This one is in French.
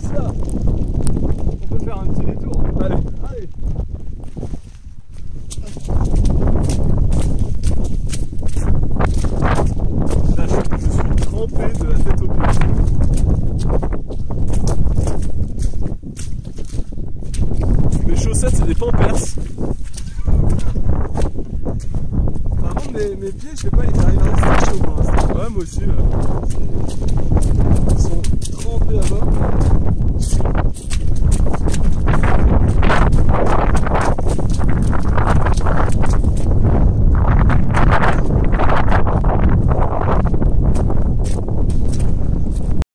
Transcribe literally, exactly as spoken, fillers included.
ça. On peut faire un petit détour. Allez, allez. Là, je, je suis trempé de la tête aux pieds. Mes chaussettes, c'est des Pampers. Par contre, mes, mes pieds, je sais pas, ils arrivent à rester chauds pour l'instant. Ouais, moi aussi. Là.